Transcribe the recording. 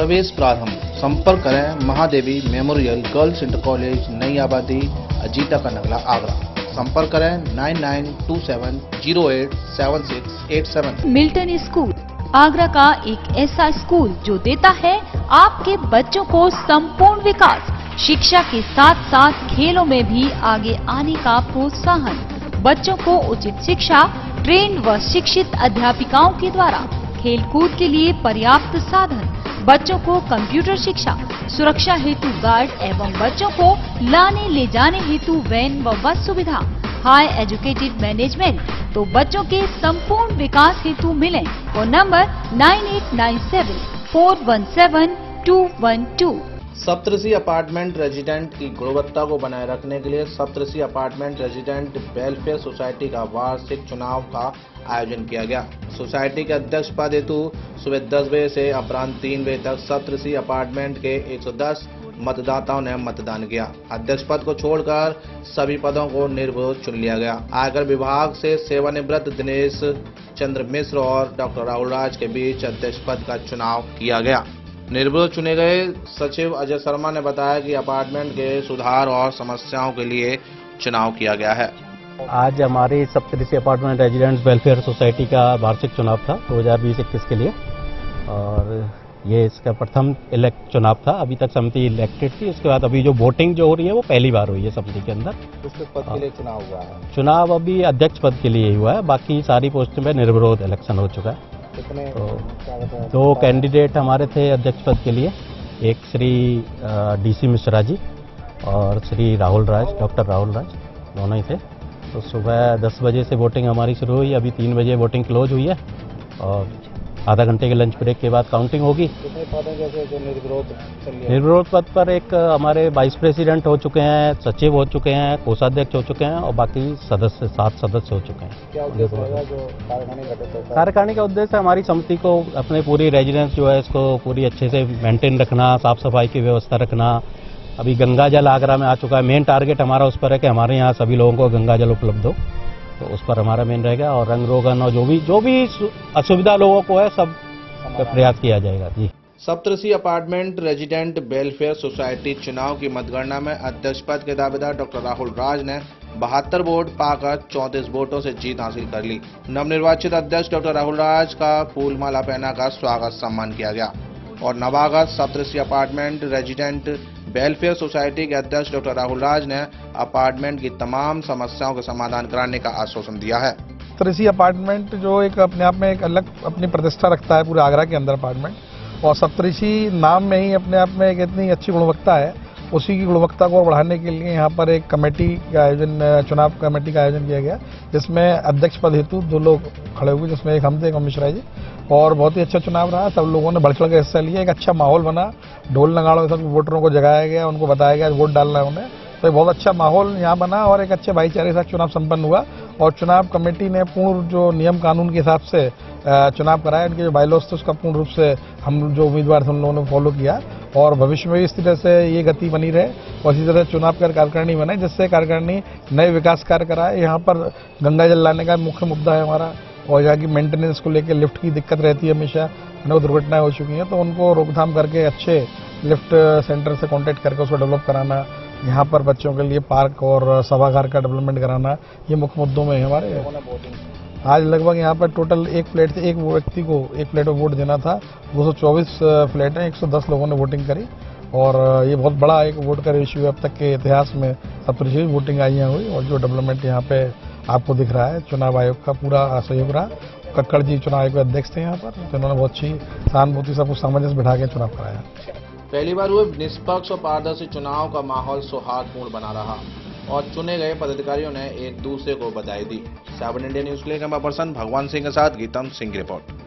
प्रवेश प्रारंभ। संपर्क करें Mahadevi memorial girls inter college, Nai Abadi, Ajita का नगला, आगरा। संपर्क करें 9927087687। मिल्टन स्कूल आगरा का एक ऐसा स्कूल जो देता है आपके बच्चों को संपूर्ण विकास, शिक्षा के साथ साथ खेलों में भी आगे आने का प्रोत्साहन। बच्चों को उचित शिक्षा, ट्रेन्ड व शिक्षित अध्यापिकाओं के द्वारा, खेलकूद के लिए पर्याप्त साधन, बच्चों को कंप्यूटर शिक्षा, सुरक्षा हेतु गार्ड एवं बच्चों को लाने ले जाने हेतु वैन व बस सुविधा, हाई एजुकेटेड मैनेजमेंट। तो बच्चों के संपूर्ण विकास हेतु मिलें और नंबर 9897417212। सप्तऋषि अपार्टमेंट रेजिडेंट की गुणवत्ता को बनाए रखने के लिए Saptarishi apartment resident welfare society का वार्षिक चुनाव का आयोजन किया गया। सोसाइटी के अध्यक्ष पद हेतु सुबह 10 बजे से अपराह्न 3 बजे तक सप्तऋषि अपार्टमेंट के 110 मतदाताओं ने मतदान किया। अध्यक्ष पद को छोड़कर सभी पदों को निर्विरोध चुन लिया गया। आयकर विभाग से सेवानिवृत्त दिनेश चंद्र मिश्र और डॉक्टर राहुल राज के बीच अध्यक्ष पद का चुनाव किया गया। निर्विरोध चुने गए सचिव अजय शर्मा ने बताया कि अपार्टमेंट के सुधार और समस्याओं के लिए चुनाव किया गया है। आज हमारी Saptarishi apartment residents welfare society का वार्षिक चुनाव था 2020-21 के लिए, और ये इसका प्रथम चुनाव था। अभी तक समिति इलेक्टेड थी, उसके बाद अभी जो वोटिंग जो हो रही है वो पहली बार हुई है समिति के अंदर। किस पद के लिए चुनाव हुआ है? चुनाव अभी अध्यक्ष पद के लिए ही हुआ है, बाकी सारी पोस्ट में निर्विरोध इलेक्शन हो चुका है। तो 2 कैंडिडेट हमारे थे अध्यक्ष पद के लिए, एक श्री डीसी मिश्रा जी और श्री राहुल राज, डॉक्टर राहुल राज, दोनों ही थे। तो सुबह 10 बजे से वोटिंग हमारी शुरू हुई, अभी 3 बजे वोटिंग क्लोज हुई है और आधा घंटे के लंच ब्रेक के बाद काउंटिंग होगी। कितने पद हैं जैसे जो निर्विरोध पद पर एक हमारे वाइस प्रेसिडेंट हो चुके हैं, सचिव हो चुके हैं, कोषाध्यक्ष हो चुके हैं और बाकी सदस्य 7 सदस्य हो चुके हैं। क्या उद्देश्य रहेगा जो कार्यकारिणी का उद्देश्य हमारी समिति को अपने पूरी रेजिडेंस जो है इसको पूरी अच्छे से मेंटेन रखना, साफ सफाई की व्यवस्था रखना। अभी गंगा जल आगरा में आ चुका है, मेन टारगेट हमारा उस पर है कि हमारे यहाँ सभी लोगों को गंगा जल उपलब्ध हो, तो उस पर हमारा मेन रहेगा। और रंग रोगन और जो भी असुविधा लोगों को है सब का प्रयास किया जाएगा। जी। Saptarishi apartment resident welfare society चुनाव की मतगणना में अध्यक्ष पद के दावेदार डॉक्टर राहुल राज ने 72 वोट पाकर 34 वोटों से जीत हासिल कर ली। नवनिर्वाचित अध्यक्ष डॉक्टर राहुल राज का फूलमाला पहनाकर स्वागत सम्मान किया गया और नवागत Saptarishi apartment resident welfare society के अध्यक्ष डॉक्टर राहुल राज ने अपार्टमेंट की तमाम समस्याओं का समाधान कराने का आश्वासन दिया है। सप्तऋषि अपार्टमेंट जो एक अपने आप में एक अलग अपनी प्रतिष्ठा रखता है पूरे आगरा के अंदर अपार्टमेंट, और सप्तऋषि नाम में ही अपने आप में एक इतनी अच्छी गुणवत्ता है, उसी की गुणवत्ता को बढ़ाने के लिए यहाँ पर एक कमेटी का आयोजन, चुनाव कमेटी का आयोजन किया गया, जिसमें अध्यक्ष पद हेतु 2 लोग खड़े हुए, जिसमें एक हम थे, एक मिश्रा जी, और बहुत ही अच्छा चुनाव रहा। सब लोगों ने बढ़ चढ़ कर हिस्सा लिया, एक अच्छा माहौल बना, ढोल नगाड़ों से वोटरों को जगाया गया, उनको बताया गया वोट डालना है उन्हें, तो एक बहुत अच्छा माहौल यहाँ बना और एक अच्छे भाईचारे के साथ चुनाव संपन्न हुआ। और चुनाव कमेटी ने पूर्ण जो नियम कानून के हिसाब से चुनाव कराया, इनके जो बायलॉज थे उसका पूर्ण रूप से हम जो उम्मीदवार थे उन लोगों ने फॉलो किया, और भविष्य में भी इस तरह से ये गति बनी रहे और इसी तरह चुनाव कर कार्यकारिणी बनाए, जिससे कार्यकारिणी नए विकास कार्य कराए। यहाँ पर गंगा जल लाने का मुख्य मुद्दा है हमारा, और यहाँ की मेंटेनेंस को लेकर लिफ्ट की दिक्कत रहती है, हमेशा अनेक दुर्घटनाएं हो चुकी हैं, तो उनको रोकथाम करके अच्छे लिफ्ट सेंटर से कॉन्टेक्ट करके उसको डेवलप कराना, यहाँ पर बच्चों के लिए पार्क और सभागार का डेवलपमेंट कराना, ये मुख्य मुद्दों में है हमारे। आज लगभग यहाँ पर टोटल एक प्लेट से एक व्यक्ति को 1 प्लेट में वोट देना था, 224 फ्लैट हैं, 110 लोगों ने वोटिंग करी, और ये बहुत बड़ा एक वोट का रेशियो अब तक के इतिहास में सप्तऋषि वोटिंग आइयाँ हुई। और जो डेवलपमेंट यहाँ पे आपको दिख रहा है, चुनाव आयोग का पूरा सहयोग रहा। कक्कड़ जी चुनाव आयोग के अध्यक्ष थे यहाँ पर, तो उन्होंने बहुत अच्छी सहानुभूति सब कुछ सामंजस्य बिठा के चुनाव कराया। पहली बार हुए निष्पक्ष और पारदर्शी चुनाव का माहौल सौहार्दपूर्ण बना रहा और चुने गए पदाधिकारियों ने एक दूसरे को बधाई दी। 7 इंडिया न्यूज के लिए कैमरा पर्सन भगवान सिंह के साथ गीतम सिंह की रिपोर्ट।